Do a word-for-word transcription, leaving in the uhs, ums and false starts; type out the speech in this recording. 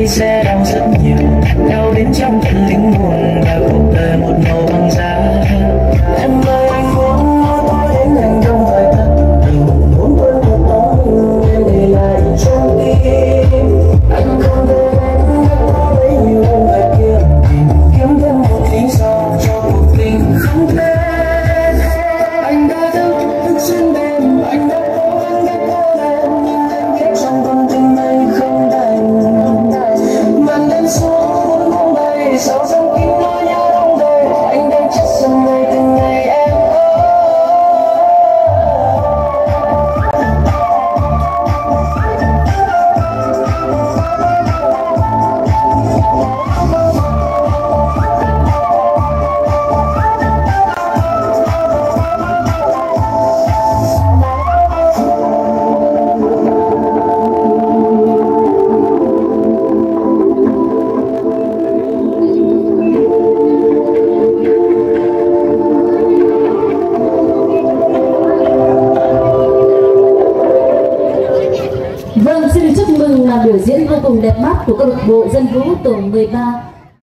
đây sẽ đau rất nhiều, đau đến trong tận linh hồn và cuộc đời một màu băng giá. Em ơi anh muốn nói đến hành động phải thật tình, muốn quên một tối em để lại trong tim. Anh không thể em đã có bấy nhiêu hôm về kia tìm kiếm thêm một lý do cho cuộc tình không tên. Anh đã thức thức xuyên đêm, anh đã cố gắng gấp đôi em, nhưng em biết trong con tim anh không đành. Màn đêm xuống muốn không bay, sao trong tim nỗi nhớ đông đầy, anh đang chết dần ngày từng ngày em ơi. Vâng, xin chúc mừng là biểu diễn vô cùng đẹp mắt của câu lạc bộ Dân Vũ tổ mười ba.